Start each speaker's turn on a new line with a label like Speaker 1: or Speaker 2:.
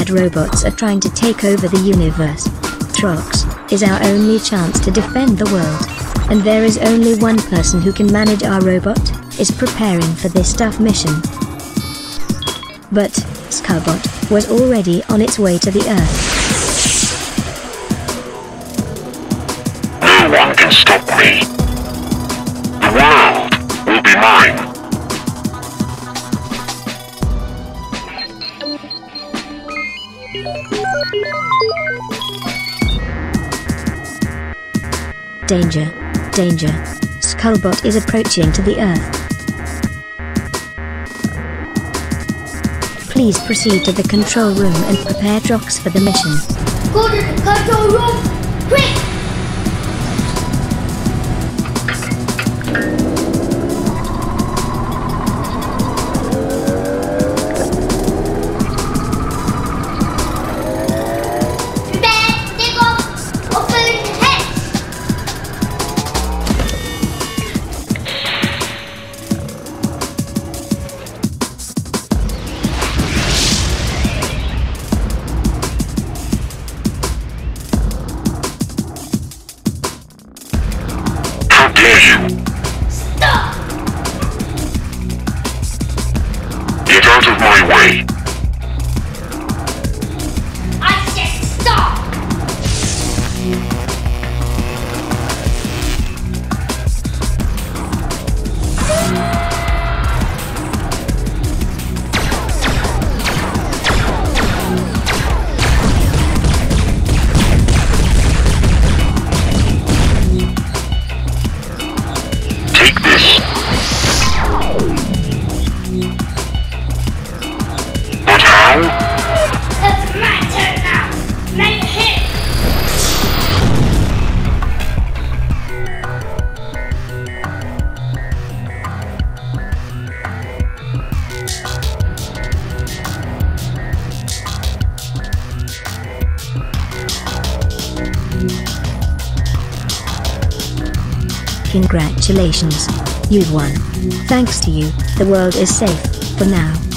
Speaker 1: bad robots are trying to take over the universe. Trox is our only chance to defend the world. And there is only one person who can manage our robot, is preparing for this tough mission. But Skullbot was already on its way to the Earth.
Speaker 2: No one can stop me. The world will be mine.
Speaker 1: Danger. Danger. Skullbot is approaching to the Earth. Please proceed to the control room and prepare Trox for the mission.
Speaker 3: Go to the control room, quick!
Speaker 2: Stop! Get out of my way!
Speaker 3: I said stop! It's my turn now! Make hit!
Speaker 1: Congratulations. You've won. Thanks to you, the world is safe, for now.